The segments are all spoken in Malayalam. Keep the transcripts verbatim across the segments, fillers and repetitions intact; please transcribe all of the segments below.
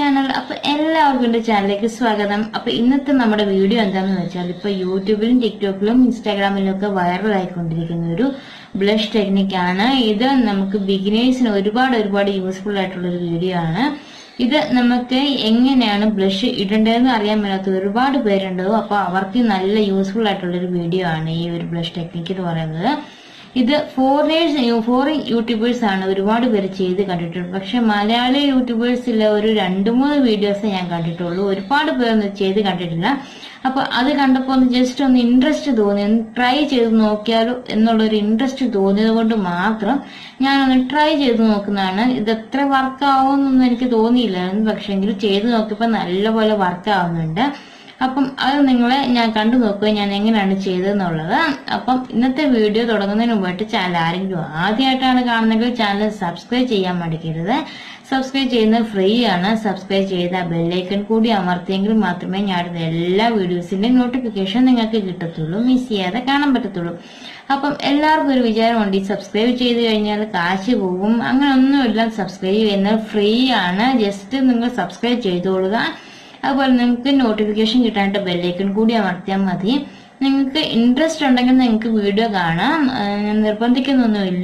channel. അപ്പോൾ എല്ലാവർക്കും എൻ്റെ ചാനലിലേക്ക് സ്വാഗതം. അപ്പോൾ ഇന്നത്തെ നമ്മുടെ വീഡിയോ എന്താണെന്ന് വെച്ചാൽ ഇപ്പോൾ യൂട്യൂബിലും ടിക്ടോക്കിലും ഇൻസ്റ്റാഗ്രാമിലും ഒക്കെ വൈറൽ ആയിക്കൊണ്ടിരിക്കുന്ന ഒരു ബ്ലഷ് ടെക്നിക്കാണ്. ഇത് നമുക്ക് ബിഗിനേഴ്സിന് ഒരുപാട് ഒരുപാട് യൂസ്ഫുൾ ആയിട്ടുള്ള ഒരു വീഡിയോ ആണ്. ഇത് നമുക്ക് എങ്ങനെയാണ് ബ്ലഷ് ഇടേണ്ടതെന്ന് അറിയാൻ മേലാത്ത ഒരുപാട് പേരുണ്ടാവും. അപ്പോൾ അവർക്ക് നല്ല യൂസ്ഫുൾ ആയിട്ടുള്ള ഒരു വീഡിയോ ആണ് ഈ ഒരു ബ്ലഷ് ടെക്നിക്ക് എന്ന് പറയുന്നത്. ഇത് ഫോറിനേഴ്സ് ഫോറിൻ യൂട്യൂബേഴ്സ് ആണ് ഒരുപാട് പേര് ചെയ്ത് കണ്ടിട്ടുണ്ട്. പക്ഷെ മലയാളി യൂട്യൂബേഴ്സിലെ ഒരു രണ്ടു മൂന്ന് വീഡിയോസ് ഞാൻ കണ്ടിട്ടുള്ളൂ. ഒരുപാട് പേരൊന്നും ചെയ്ത് കണ്ടിട്ടില്ല. അപ്പൊ അത് കണ്ടപ്പോ ഒന്ന് ജസ്റ്റ് ഒന്ന് ഇൻട്രസ്റ്റ് തോന്നി, ഒന്ന് ട്രൈ ചെയ്ത് നോക്കിയാലോ എന്നുള്ളൊരു ഇൻട്രസ്റ്റ് തോന്നിയത് കൊണ്ട് മാത്രം ഞാനൊന്ന് ട്രൈ ചെയ്ത് നോക്കുന്നതാണ്. ഇത് എത്ര വർക്ക് ആവുമെന്നൊന്നും എനിക്ക് തോന്നിയില്ലായിരുന്നു. പക്ഷെങ്കിൽ ചെയ്ത് നോക്കിയപ്പോൾ നല്ലപോലെ വർക്ക് ആവുന്നുണ്ട്. അപ്പം അത് നിങ്ങളെ ഞാൻ കണ്ടു നോക്കുക ഞാൻ എങ്ങനെയാണ് ചെയ്തതെന്നുള്ളത്. അപ്പം ഇന്നത്തെ വീഡിയോ തുടങ്ങുന്നതിന് മുമ്പായിട്ട് ചാനൽ ആരെങ്കിലും ആദ്യമായിട്ടാണ് കാണുന്നതെങ്കിൽ ചാനൽ സബ്സ്ക്രൈബ് ചെയ്യാൻ മടിക്കരുത്. സബ്സ്ക്രൈബ് ചെയ്യുന്നത് ഫ്രീ ആണ്. സബ്സ്ക്രൈബ് ചെയ്ത ബെല്ലൈക്കൺ കൂടി അമർത്തിയെങ്കിൽ മാത്രമേ ഞാൻ എല്ലാ വീഡിയോസിന്റെ നോട്ടിഫിക്കേഷൻ നിങ്ങൾക്ക് കിട്ടത്തുള്ളൂ, മിസ് ചെയ്യാതെ കാണാൻ പറ്റത്തുള്ളൂ. അപ്പം എല്ലാവർക്കും ഒരു വിചാരമുണ്ട് ഈ സബ്സ്ക്രൈബ് ചെയ്ത് കഴിഞ്ഞാൽ കാശ് പോകും. അങ്ങനെ ഒന്നുമില്ല. സബ്സ്ക്രൈബ് ചെയ്യുന്നത് ഫ്രീ ആണ്. ജസ്റ്റ് നിങ്ങൾ സബ്സ്ക്രൈബ് ചെയ്തോളുക. അതുപോലെ നിങ്ങൾക്ക് നോട്ടിഫിക്കേഷൻ കിട്ടാനായിട്ട് ബെല്ലൈക്കൺ കൂടി അമർത്തിയാൽ മതി. നിങ്ങൾക്ക് ഇൻട്രസ്റ്റ് ഉണ്ടെങ്കിൽ നിങ്ങൾക്ക് വീഡിയോ കാണാം, നിർബന്ധിക്കുന്നൊന്നുമില്ല.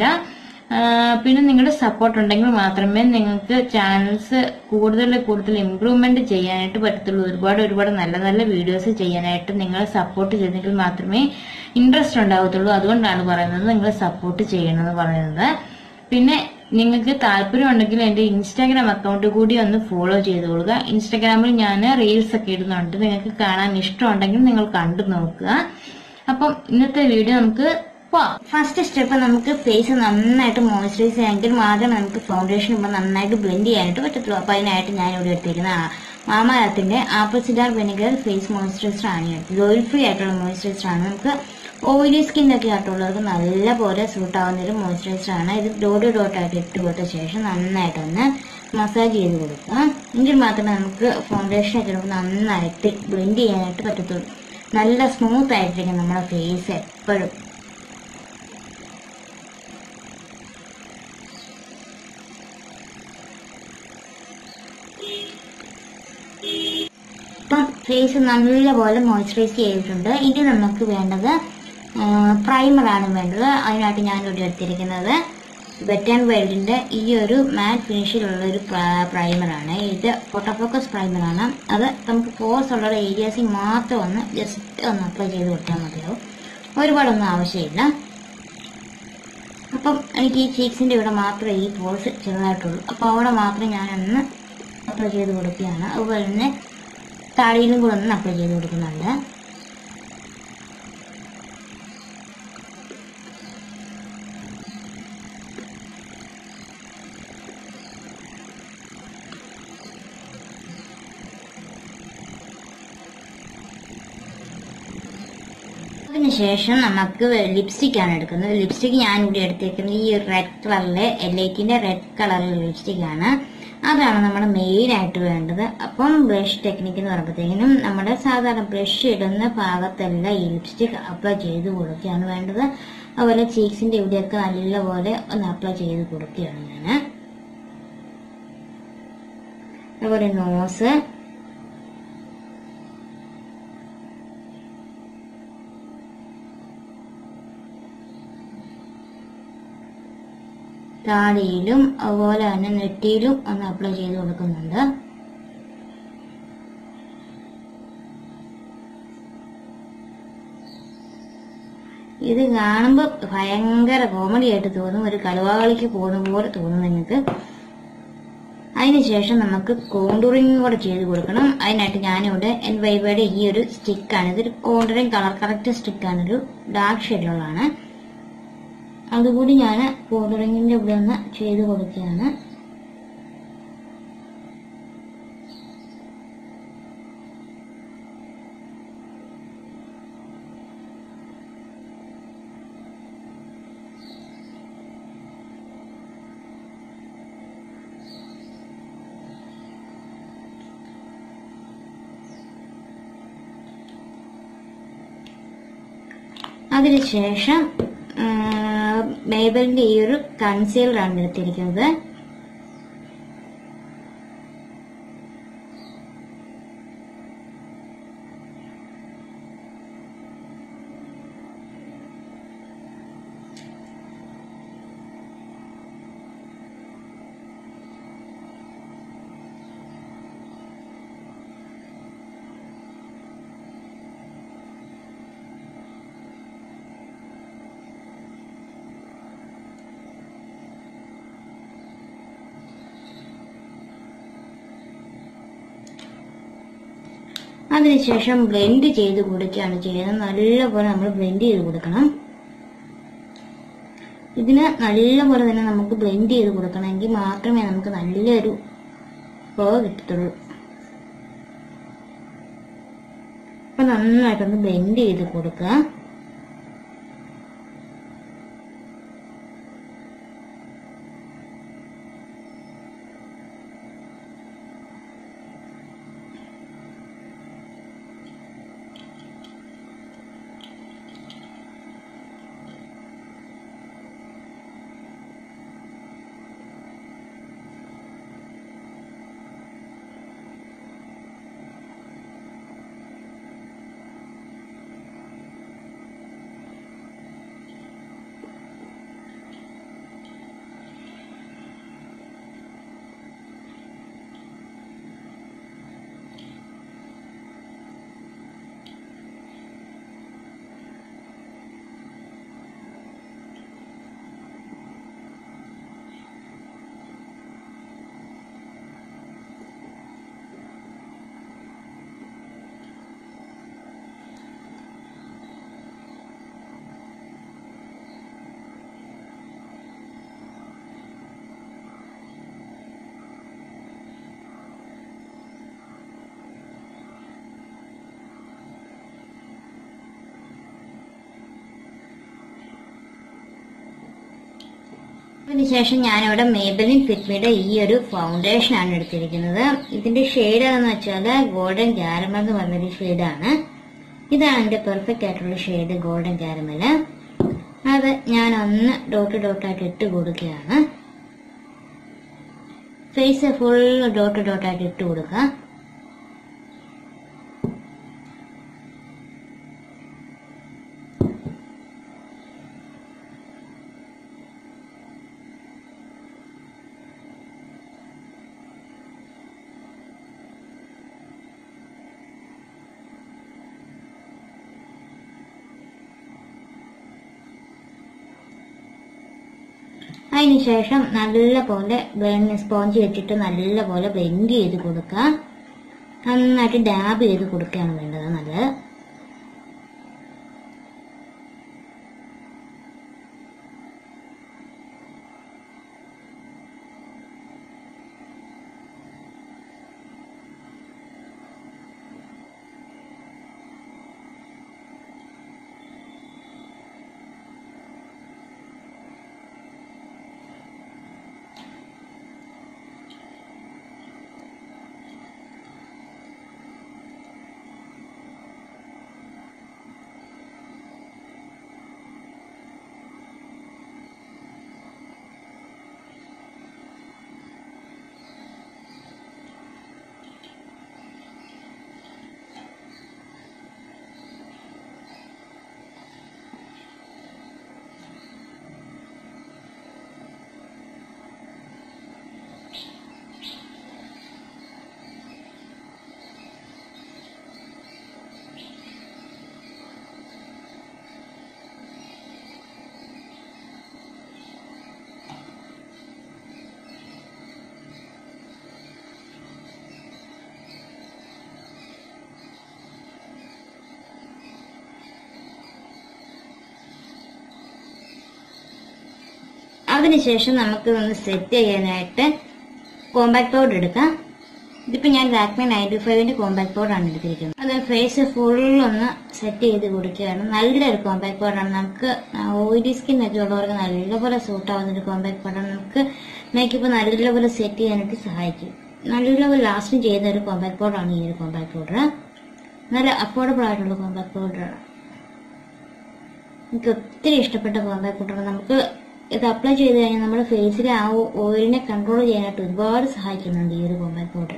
പിന്നെ നിങ്ങളുടെ സപ്പോർട്ട് ഉണ്ടെങ്കിൽ മാത്രമേ നിങ്ങൾക്ക് ചാനൽസ് കൂടുതൽ കൂടുതൽ ഇംപ്രൂവ്മെന്റ് ചെയ്യാനായിട്ട് പറ്റത്തുള്ളൂ. ഒരുപാട് ഒരുപാട് നല്ല നല്ല വീഡിയോസ് ചെയ്യാനായിട്ട് നിങ്ങളെ സപ്പോർട്ട് ചെയ്തെങ്കിൽ മാത്രമേ ഇൻട്രസ്റ്റ് ഉണ്ടാകത്തുള്ളൂ. അതുകൊണ്ടാണ് പറയുന്നത് നിങ്ങൾ സപ്പോർട്ട് ചെയ്യണമെന്ന് പറയുന്നത്. പിന്നെ നിങ്ങൾക്ക് താല്പര്യം ഉണ്ടെങ്കിൽ എന്റെ ഇൻസ്റ്റാഗ്രാം അക്കൗണ്ട് കൂടി ഒന്ന് ഫോളോ ചെയ്തോളുക. ഇൻസ്റ്റാഗ്രാമിൽ ഞാൻ റീൽസ് ഒക്കെ ഇടുന്നുണ്ട്. നിങ്ങൾക്ക് കാണാൻ ഇഷ്ടമുണ്ടെങ്കിൽ നിങ്ങൾ കണ്ടു നോക്കുക. അപ്പം ഇന്നത്തെ വീഡിയോ നമുക്ക് പോവാം. ഫസ്റ്റ് സ്റ്റെപ്പ് നമുക്ക് ഫേസ് നന്നായിട്ട് മോയ്സ്ചറൈസ് ചെയ്യാമെങ്കിൽ മാത്രമേ നമുക്ക് ഫൗണ്ടേഷൻ ഇപ്പം നന്നായിട്ട് ബ്ലെൻഡ് ചെയ്യാനായിട്ട് പറ്റത്തുള്ളൂ. അപ്പൊ അതിനായിട്ട് ഞാൻ ഇവിടെ എടുത്തിരിക്കുന്ന മാമഅർത്തിന്റെ apple cider vinegar face moisturiser ആണ് എടുത്തത്. ഓയിൽ ഫ്രീ ആയിട്ടുള്ള മോയ്സ്ചറൈസർ ആണ്. നമുക്ക് ഓയിലി സ്കിന്നൊക്കെ ആയിട്ടുള്ളവർക്ക് നല്ല പോലെ സൂട്ട് ആവുന്ന ഒരു മോയ്സ്ചറൈസർ ആണ്. ഇത് ഡോട്ട് ഡോട്ട് ആയിട്ട് ഇട്ട് കൊടുത്ത ശേഷം നന്നായിട്ടൊന്ന് മസാജ് ചെയ്ത് കൊടുക്കുക. എങ്കിൽ മാത്രമേ നമുക്ക് ഫൗണ്ടേഷൻ ഒക്കെ നമുക്ക് നന്നായിട്ട് ബ്ലെൻഡ് ചെയ്യാനായിട്ട് പറ്റത്തുള്ളൂ. നല്ല സ്മൂത്ത് ആയിട്ടിരിക്കും നമ്മുടെ ഫേസ് എപ്പോഴും. ഇപ്പം ഫേസ് നല്ലപോലെ മോയ്സ്ചറൈസ് ചെയ്തിട്ടുണ്ട്. ഇനി നമുക്ക് വേണ്ടത് പ്രൈമറാണ് വേണ്ടത്. അതിനായിട്ട് ഞാൻ ഇവിടെ എടുത്തിരിക്കുന്നത് വെറ്റ് ആൻഡ് വൈൽഡിന്റെ ഈ ഒരു മാറ്റ് ഫിനിഷിലുള്ള ഒരു പ്രൈമറാണ്. ഇത് ഫോട്ടോഫോക്കസ് പ്രൈമറാണ്. അത് നമുക്ക് പോസ് ഉള്ള ഏരിയാസിൽ മാത്രം ഒന്ന് ജസ്റ്റ് ഒന്ന് അപ്ലൈ ചെയ്ത് കൊടുത്താൽ മതിയാവും. ഒരുപാടൊന്നും ആവശ്യമില്ല. അപ്പം എനിക്ക് ഈ ചീക്സിന്റെ ഇവിടെ മാത്രമേ ഈ പോസ് ചെറുതായിട്ടുള്ളൂ. അപ്പോൾ അവിടെ മാത്രം ഞാനൊന്ന് അപ്ലൈ ചെയ്ത് കൊടുക്കുകയാണ്. അതുപോലെ തന്നെ താടിയിലും കൂടെ ഒന്ന് അപ്ലൈ ചെയ്ത് കൊടുക്കുന്നുണ്ട്. അതിനുശേഷം നമുക്ക് ലിപ്സ്റ്റിക് ആണ് എടുക്കുന്നത്. ലിപ്സ്റ്റിക് ഞാൻ ഇവിടെ എടുത്തേക്കുന്നത് ഈ റെഡ് കളറിലെ എലൈറ്റിന്റെ റെഡ് കളറിലെ ലിപ്സ്റ്റിക് ആണ്. അതാണ് നമ്മുടെ മെയിൻ ആയിട്ട് വേണ്ടത്. അപ്പം ബ്രഷ് ടെക്നിക്ക് എന്ന് പറയുമ്പോഴത്തേക്കിനും നമ്മുടെ സാധാരണ ബ്രഷ് ഇടുന്ന ഭാഗത്തെല്ലാം ഈ ലിപ്സ്റ്റിക് അപ്ലൈ ചെയ്ത് കൊടുക്കുകയാണ് വേണ്ടത്. അതുപോലെ ചീക്സിന്റെ ഇവിടെയൊക്കെ നല്ലപോലെ ഒന്ന് അപ്ലൈ ചെയ്ത് കൊടുക്കുകയാണ് ഞാൻ. അതുപോലെ നോസ്, താടിയിലും അതുപോലെ തന്നെ നെറ്റിയിലും ഒന്ന് അപ്ലൈ ചെയ്ത് കൊടുക്കുന്നുണ്ട്. ഇത് കാണുമ്പോൾ ഭയങ്കര കോമഡി ആയിട്ട് തോന്നും. ഒരു കലുവാകളിക്ക് പോകുന്ന പോലെ തോന്നും നിങ്ങൾക്ക്. അതിനുശേഷം നമുക്ക് കോണ്ടൂറിങ് കൂടെ ചെയ്ത് കൊടുക്കണം. അതിനായിട്ട് ഞാനിവിടെ എൻ വൈബയുടെ ഈ ഒരു സ്റ്റിക്കാണ്. ഇതൊരു കോണ്ടൂറിങ് കളർ കറക്റ്റ് സ്റ്റിക്കാണ്. ഒരു ഡാർക്ക് ഷെയ്ഡിലുള്ളതാണ്. അതുകൂടി ഞാൻ കോണ്ടൂറിങ്ങിന്റെ ഇവിടെ ഒന്ന് ചെയ്ത് കൊടുക്കുകയാണ്. അതിനുശേഷം മേബലിന്റെ ഈ ഒരു കൺസീലർ ആണ് എടുത്തിരിക്കുന്നത്. അതിനുശേഷം ബ്ലെൻഡ് ചെയ്ത് കൊടുക്കുകയാണ് ചെയ്യുന്നത്. നല്ലപോലെ നമ്മൾ ബ്ലെൻഡ് ചെയ്ത് കൊടുക്കണം. ഇതിന് നല്ലപോലെ തന്നെ നമുക്ക് ബ്ലെൻഡ് ചെയ്ത് കൊടുക്കണമെങ്കിൽ മാത്രമേ നമുക്ക് നല്ലൊരു ഫ്ലോ കിട്ടത്തുള്ളൂ. അപ്പൊ നന്നായിട്ടൊന്ന് ബ്ലെൻഡ് ചെയ്ത് കൊടുക്കുക. അതിനുശേഷം ഞാനിവിടെ മേബലിൻ ഫിറ്റ്മിയുടെ ഈ ഒരു ഫൗണ്ടേഷൻ ആണ് എടുത്തിരിക്കുന്നത്. ഇതിന്റെ ഷെയ്ഡ് എന്ന് വെച്ചാൽ ഗോൾഡൻ കാരമൽ എന്ന് പറഞ്ഞൊരു ഷെയ്ഡാണ്. ഇതാണ് എന്റെ പെർഫെക്റ്റ് ആയിട്ടുള്ള ഷെയ്ഡ്, ഗോൾഡൻ കാരമല്. അത് ഞാൻ ഒന്ന് ഡോട്ട് ഡോട്ടായിട്ട് ഇട്ട് കൊടുക്കുകയാണ്. ഫേസ് ഫുൾ ഡോട്ട് ഡോട്ടായിട്ട് ഇട്ട് കൊടുക്കുക. അതിനുശേഷം നല്ലപോലെ ബ്ലെൻഡ് സ്പോഞ്ച് വെച്ചിട്ട് നല്ലപോലെ ബ്ലെൻഡ് ചെയ്ത് കൊടുക്കുക. നന്നായിട്ട് ഡാബ് ചെയ്ത് കൊടുക്കുകയാണ് വേണ്ടത്. നല്ലത് അതിനുശേഷം നമുക്ക് ഒന്ന് സെറ്റ് ചെയ്യാനായിട്ട് കോമ്പാക്ട് പൗഡർ എടുക്കാം. ഇതിപ്പോ ഞാൻ ലാക്മേ നയൻറ്റി ഫൈവിന്റെ കോമ്പാക്ട് പൗഡർ ആണ് എടുത്തിരിക്കുന്നത്. അത് ഫേസ് ഫുൾ ഒന്ന് സെറ്റ് ചെയ്ത് കൊടുക്കുകയാണ്. നല്ലൊരു കോമ്പാക്ട് പൗഡർ ആണ്. നമുക്ക് ഓയിലി സ്കിൻ ഒക്കെ ഉള്ളവർക്ക് നല്ലപോലെ സൂട്ട് ആവുന്ന ഒരു കോമ്പാക്ട് പൗഡർ ആണ്. നമുക്ക് മേക്കപ്പ് നല്ലപോലെ സെറ്റ് ചെയ്യാനായിട്ട് സഹായിക്കും. നല്ലപോലെ ലാസ്റ്റ് ചെയ്യുന്ന ഒരു കോമ്പാക്ട് പൗഡർ ആണ് ഈ ഒരു കോമ്പാക്ട് പൗഡർ. നല്ല അഫോർഡബിൾ ആയിട്ടുള്ള കോമ്പാക്ട് പൗഡറാണ്. എനിക്ക് ഒത്തിരി ഇഷ്ടപ്പെട്ട കോമ്പാക്ട് പൗഡർ. നമുക്ക് ഇത് അപ്ലൈ ചെയ്ത് കഴിഞ്ഞാൽ നമ്മുടെ ഫേസിലെ ആ ഓയിലിനെ കൺട്രോൾ ചെയ്യാനായിട്ട് ഒരുപാട് സഹായിക്കുന്നുണ്ട് ഈ ഒരു കോമ്പാക്ട് പൗഡർ.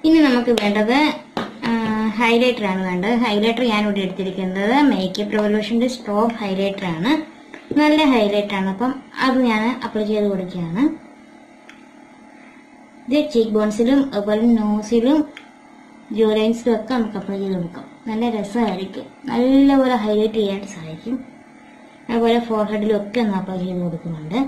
ഇനി നമുക്ക് വേണ്ടത് ഹൈലൈറ്റർ ആണ് വേണ്ടത്. ഹൈലൈറ്റർ ഞാൻ ഇവിടെ എടുത്തിരിക്കുന്നത് മേക്കപ്പ് റെവല്യൂഷന്റെ സ്ട്രോബ് ഹൈലൈറ്റർ ആണ്. നല്ല ഹൈലൈറ്റർ ആണ്. അപ്പം അത് ഞാൻ അപ്ലൈ ചെയ്ത് കൊടുക്കുകയാണ്. ഇത് ചീക്ക് ബോൺസിലും അതുപോലെ നോസിലും ജോ ലൈൻസിലും ഒക്കെ നമുക്ക് അപ്ലൈ ചെയ്ത് കൊടുക്കാം. നല്ല രസമായിരിക്കും. നല്ലപോലെ ഹൈലൈറ്റ് ചെയ്യാനായിട്ട് സഹായിക്കും. അതുപോലെ ഫോർഹെഡിലും ഒക്കെ ഒന്ന് അപ്ലൈ ചെയ്ത് കൊടുക്കുന്നുണ്ട്.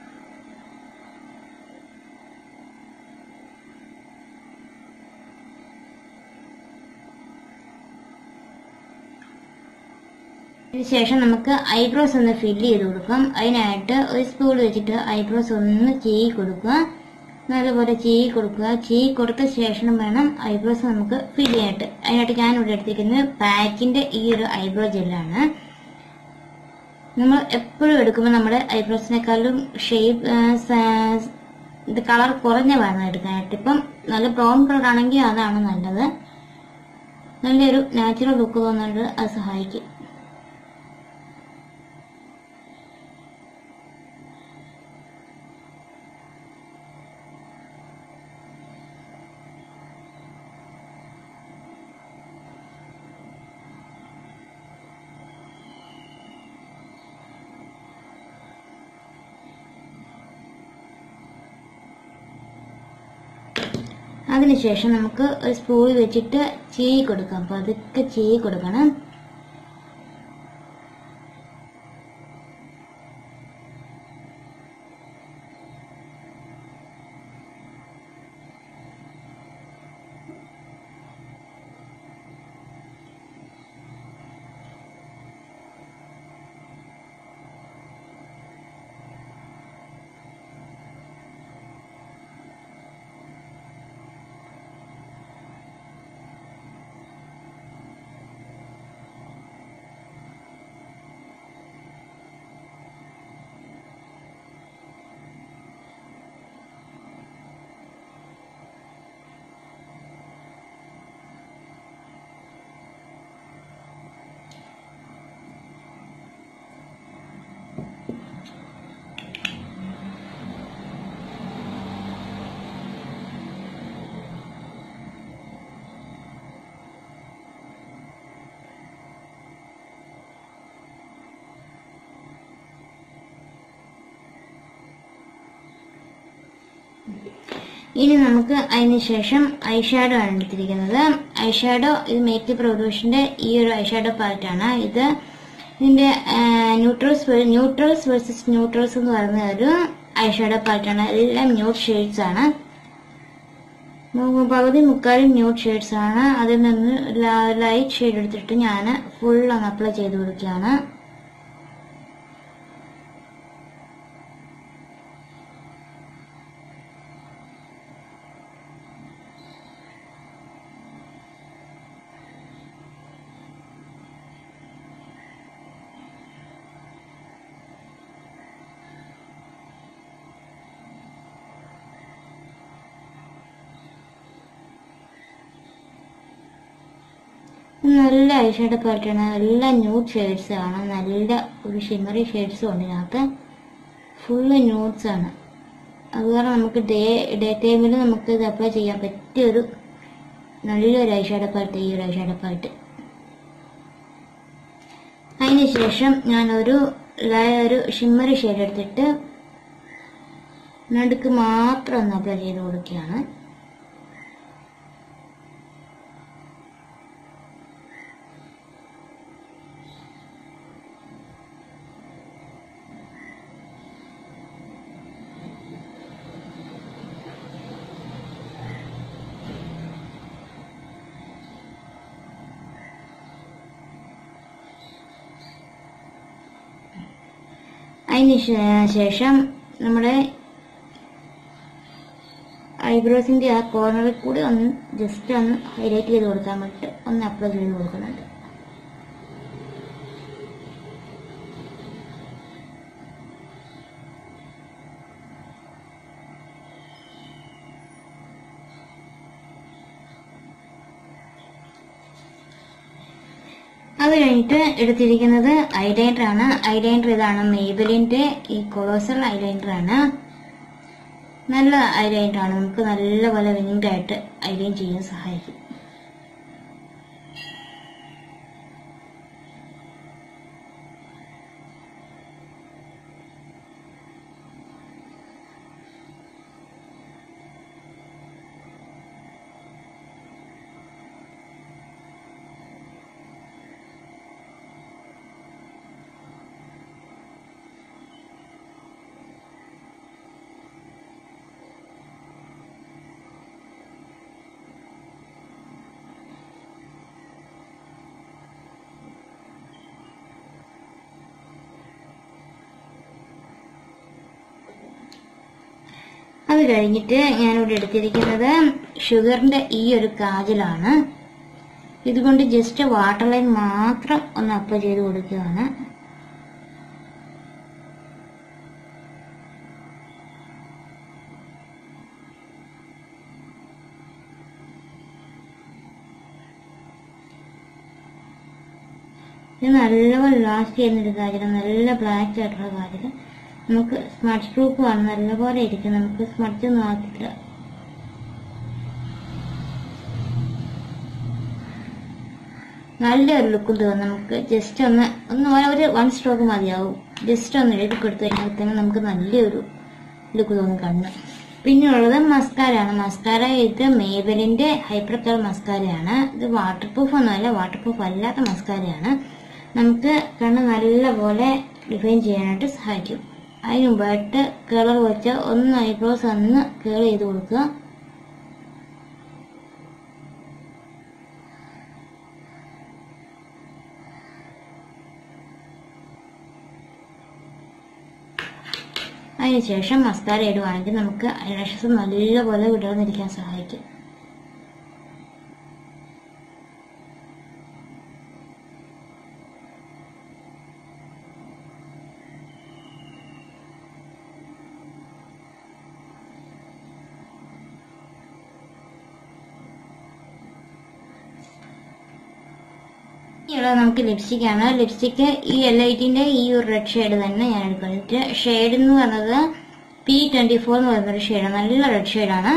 ഇതിനുശേഷം നമുക്ക് ഐബ്രോസ് ഒന്ന് ഫില്ല് ചെയ്ത് കൊടുക്കാം. അതിനായിട്ട് ഒരു സ്പൂൺ വെച്ചിട്ട് ഐബ്രോസ് ഒന്ന് ചെയ്യി കൊടുക്കുക. നല്ലപോലെ ചെയ്യി കൊടുക്കുക. ചെയ്യി കൊടുത്ത ശേഷം വേണം ഐബ്രോസ് നമുക്ക് ഫില്ല് ചെയ്യാനായിട്ട്. അതിനായിട്ട് ഞാൻ ഇവിടെ എടുത്തിരിക്കുന്നത് പാക്കിന്റെ ഈ ഒരു ഐബ്രോ ജെല്ലാണ്. നമ്മൾ എപ്പോഴും എടുക്കുമ്പോൾ നമ്മുടെ ഐബ്രോസിനെക്കാളും ഷേപ്പ് ഇത് കളർ കുറഞ്ഞ വേണം എടുക്കാനായിട്ട്. ഇപ്പം നല്ല ബ്രൗൺ കളർ ആണെങ്കിൽ അതാണ് നല്ലത്. നല്ലൊരു നാച്ചുറൽ ലുക്ക് തോന്നാനായിട്ട് അത് സഹായിക്കും. അതിനുശേഷം നമുക്ക് ഒരു സ്പൂൺ വെച്ചിട്ട് ചെയ്യി കൊടുക്കാം. അപ്പൊ അതൊക്കെ ചെയ്യി കൊടുക്കണം. ഇനി നമുക്ക് അതിനുശേഷം ഐഷാഡോ ആണ് എടുത്തിരിക്കുന്നത്. ഐഷാഡോ ഇത് മേക്കപ്പ് റെവല്യൂഷന്റെ ഈ ഒരു ഐഷാഡോ പാലറ്റാണ്. ഇത് ഇതിന്റെ ന്യൂട്രൽസ് ന്യൂട്രൽസ് വേഴ്സസ് ന്യൂട്രൽസ് എന്ന് പറയുന്ന ഒരു ഐഷാഡോ പാലറ്റാണ്. എല്ലാം ന്യൂഡ് ഷെയ്ഡ്സ് ആണ്. പകുതി മുക്കാലും ന്യൂഡ് ഷെയ്ഡ്സ് ആണ്. അതിൽ നിന്ന് ലൈറ്റ് ഷെയ്ഡ് എടുത്തിട്ട് ഞാൻ ഫുൾ ഒന്ന് അപ്ലൈ ചെയ്ത് കൊടുക്കുകയാണ്. നല്ല ഐഷാഡോ പാലറ്റാണ്. എല്ലാം ന്യൂഡ് ഷെയ്ഡ്സ് ആണ്. നല്ല ഒരു ഷിമറി ഷെയ്ഡ്സും ഉണ്ട് ഇതിനകത്ത്. ഫുള്ള് ന്യൂഡ്സ് ആണ്. അതുകാരണം നമുക്ക് ഡേ ഡേ ടൈമിൽ നമുക്ക് ഇത് അപ്ലൈ ചെയ്യാൻ പറ്റിയൊരു നല്ലൊരു ഐഷാഡോ പാലറ്റ് ഈ ഒരു ഐഷാഡോ പാലറ്റ്. അതിനുശേഷം ഞാനൊരു ഒരു ഷിമ്മറി ഷെയ്ഡ് എടുത്തിട്ട് നടുക്ക് മാത്രം ഒന്ന് അപ്ലൈ ചെയ്ത് കൊടുക്കുകയാണ്. അതിന് ശേഷം നമ്മുടെ ഐബ്രോസിന്റെ ആ കോർണറിൽ കൂടി ഒന്ന് ജസ്റ്റ് ഒന്ന് ഹൈലൈറ്റ് ചെയ്ത് കൊടുക്കാൻ വേണ്ടിയിട്ട് ഒന്ന് അപ്ലൈ ചെയ്ത് കൊടുക്കുന്നുണ്ട്. അത് കഴിഞ്ഞിട്ട് എടുത്തിരിക്കുന്നത് ഐലൈനർ ആണ്. ഐലൈനർ ഇതാണ്, മെയ്ബലിന്റെ ഈ കൊളോസൽ ഐലൈനർ ആണ്. നല്ല ഐലൈനറാണ്. നമുക്ക് നല്ലപോലെ വിങ്കായിട്ട് ഐലൈൻ ചെയ്യാൻ സഹായിക്കും. അത് കഴിഞ്ഞിട്ട് ഞാനിവിടെ എടുത്തിരിക്കുന്നത് ഷുഗറിന്റെ ഈ ഒരു കാജലാണ്. ഇതുകൊണ്ട് ജസ്റ്റ് വാട്ടർ ലൈൻ മാത്രം ഒന്ന് അപ്ലൈ ചെയ്ത് കൊടുക്കുകയാണ്. ഇത് നല്ലപോലെ ലാസ്റ്റ് ചെയ്യുന്നൊരു കാജലാണ്, നല്ല ബ്ലാക്ക് ആയിട്ടുള്ള കാജല്. നമുക്ക് സ്മഡ്ജ് പ്രൂഫ് ആണ്, നല്ലപോലെ ഇരിക്കും, നമുക്ക് സ്മഡ്ജ് ഒന്നും ആക്കില്ല. നല്ലൊരു ലുക്ക് തോന്നും. നമുക്ക് ജസ്റ്റ് ഒന്ന് ഒന്ന് ഒരു വൺ സ്ട്രോക്ക് മതിയാവും. ജസ്റ്റ് ഒന്ന് എഴുതി കൊടുത്തു കഴിഞ്ഞാൽ തന്നെ നമുക്ക് നല്ലൊരു ലുക്ക് തോന്നും കണ്ണ്. പിന്നെയുള്ളത് മസ്കാരയാണ്. മസ്കാര ഇത് മേബലിന്റെ ഹൈപ്പർ കളർ മസ്കാരയാണ്. ഇത് വാട്ടർ പ്രൂഫ് ഒന്നുമല്ല, വാട്ടർ പ്രൂഫ് അല്ലാത്ത മസ്കാരയാണ്. നമുക്ക് കണ്ണ് നല്ലപോലെ ഡിഫൈൻ ചെയ്യാനായിട്ട് സഹായിക്കും. അതിന് മുമ്പായിട്ട് കളർ വെച്ച് ഒന്ന് ഐബ്രോസ് ഒന്ന് കേൾ ചെയ്ത് കൊടുക്കുക. അതിനുശേഷം മസ്കാര ഇടുവാണെങ്കിൽ നമുക്ക് ഐലാഷസ് നല്ലപോലെ വിടർന്നിരിക്കാൻ സഹായിക്കും. നമുക്ക് ലിപ്സ്റ്റിക് ആണ്. ലിപ്സ്റ്റിക്ക് ഈ എൽ ഐറ്റിന്റെ ഈ ഒരു റെഡ് ഷെയ്ഡ് തന്നെ ഞാൻ എടുക്കുന്നത്. ഷെയ്ഡ് എന്ന് പറയുന്നത് പി ട്വന്റി ഫോർ എന്ന് പറയുന്നൊരു ഷെയ്ഡാണ്, നല്ല റെഡ് ഷെയ്ഡാണ്.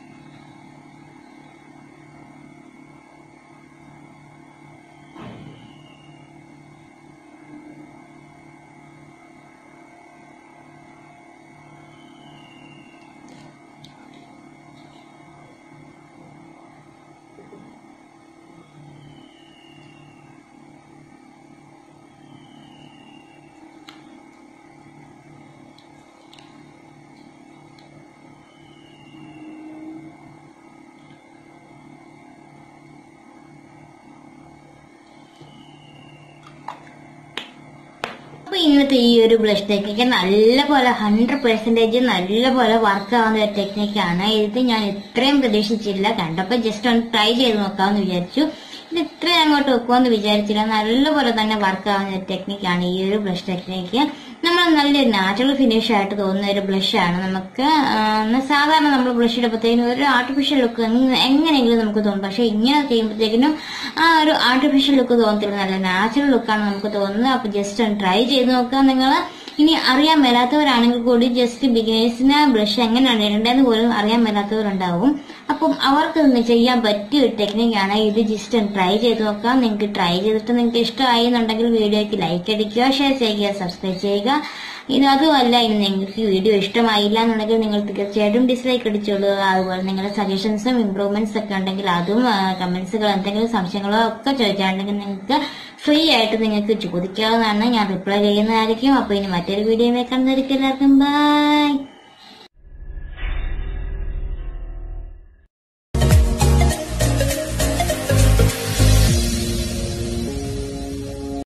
അപ്പൊ ഇന്നത്തെ ഈ ഒരു ബ്ലഷ് ടെക്നിക്ക് നല്ലപോലെ ഹൺഡ്രഡ് പെർസെന്റേജ് നല്ലപോലെ വർക്ക് ആവുന്ന ഒരു ടെക്നിക്കാണ്. ഇത് ഞാൻ ഇത്രയും പ്രതീക്ഷിച്ചില്ല. കണ്ടപ്പോൾ ജസ്റ്റ് ഒന്ന് ട്രൈ ചെയ്ത് നോക്കാമെന്ന് വിചാരിച്ചു. ഇത് ഇത്രയും അങ്ങോട്ട് വെക്കുമെന്ന് വിചാരിച്ചില്ല. നല്ലപോലെ തന്നെ വർക്ക് ആവുന്ന ഒരു ടെക്നിക്കാണ് ഈ ഒരു ബ്ലഷ് ടെക്നിക്ക്. നമ്മൾ നല്ലൊരു നാച്ചുറൽ ഫിനിഷ് ആയിട്ട് തോന്നുന്ന ഒരു ബ്ലഷാണ്. നമുക്ക് സാധാരണ നമ്മൾ ബ്ലഷ് ഇടുമ്പോഴത്തേക്കും ഒരു ആർട്ടിഫിഷ്യൽ ലുക്ക് എങ്ങനെയെങ്കിലും നമുക്ക് തോന്നും. പക്ഷെ ഇങ്ങനെ ചെയ്യുമ്പോഴത്തേക്കിനും ആ ഒരു ആർട്ടിഫിഷ്യൽ ലുക്ക് തോന്നത്തില്ല, നല്ല നാച്ചുറൽ ലുക്കാണ് നമുക്ക് തോന്നുന്നത്. അപ്പൊ ജസ്റ്റ് ഒന്ന് ട്രൈ ചെയ്ത് നോക്കുക നിങ്ങൾ. ഇനി അറിയാൻ മേലാത്തവരാണെങ്കിൽ കൂടി ജസ്റ്റ് ബിഗിനേഴ്സിന് ബ്ലഷ് എങ്ങനെയാണ് ഇടേണ്ടതെന്ന് പോലും അറിയാൻ മേലാത്തവരുണ്ടാവും. അപ്പം അവർക്ക് ചെയ്യാൻ പറ്റിയ ഒരു ടെക്നിക്കാണ് ഇത്. ജസ്റ്റ് ഒന്ന് ട്രൈ ചെയ്ത് നോക്കാം. നിങ്ങൾക്ക് ട്രൈ ചെയ്തിട്ട് നിങ്ങൾക്ക് ഇഷ്ടമായി എന്നുണ്ടെങ്കിൽ വീഡിയോയ്ക്ക് ലൈക്ക് അടിക്കുക, ഷെയർ ചെയ്യുക, സബ്സ്ക്രൈബ് ചെയ്യുക. ഇത് അതുമല്ല, ഇനി നിങ്ങൾക്ക് വീഡിയോ ഇഷ്ടമായില്ല എന്നുണ്ടെങ്കിൽ നിങ്ങൾ തീർച്ചയായിട്ടും ഡിസ്ലൈക്ക് അടിച്ചോളുക. അതുപോലെ നിങ്ങളുടെ സജഷൻസും ഇംപ്രൂവ്മെന്റ്സ് ഒക്കെ ഉണ്ടെങ്കിൽ അതും കമന്റ്സുകൾ എന്തെങ്കിലും സംശയങ്ങളോ ഒക്കെ ചോദിച്ചാണെങ്കിൽ നിങ്ങൾക്ക് ഫ്രീ ആയിട്ട് നിങ്ങൾക്ക് ചോദിക്കാവുന്നതാണ്. ഞാൻ റിപ്ലൈ ചെയ്യുന്നതായിരിക്കും. അപ്പൊ ഇനി മറ്റൊരു വീഡിയോ കാണുന്നതായിരിക്കും. എല്ലാവർക്കും ബൈ.